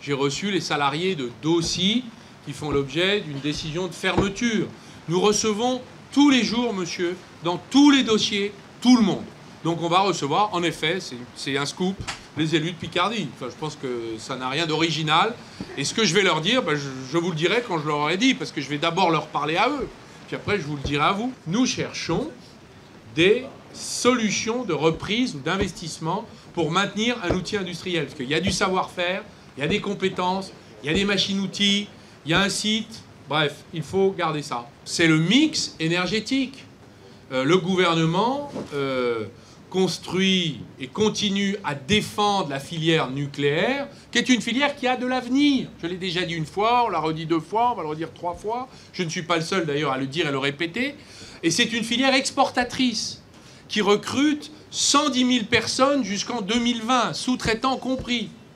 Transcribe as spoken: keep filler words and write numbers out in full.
j'ai reçu les salariés de Dossi qui font l'objet d'une décision de fermeture. Nous recevons tous les jours, monsieur, dans tous les dossiers, tout le monde. Donc on va recevoir, en effet, c'est un scoop, les élus de Picardie. Enfin, je pense que ça n'a rien d'original. Et ce que je vais leur dire, ben, je, je vous le dirai quand je leur aurai dit, parce que je vais d'abord leur parler à eux, puis après je vous le dirai à vous. Nous cherchons des solutions de reprise ou d'investissement pour maintenir un outil industriel. Parce qu'il y a du savoir-faire, il y a des compétences, il y a des machines-outils, il y a un site. Bref, il faut garder ça. C'est le mix énergétique. Euh, le gouvernement euh, construit et continue à défendre la filière nucléaire, qui est une filière qui a de l'avenir. Je l'ai déjà dit une fois, on l'a redit deux fois, on va le redire trois fois. Je ne suis pas le seul d'ailleurs à le dire et le répéter. Et c'est une filière exportatrice qui recrute cent dix mille personnes jusqu'en deux mille vingt, sous-traitants compris.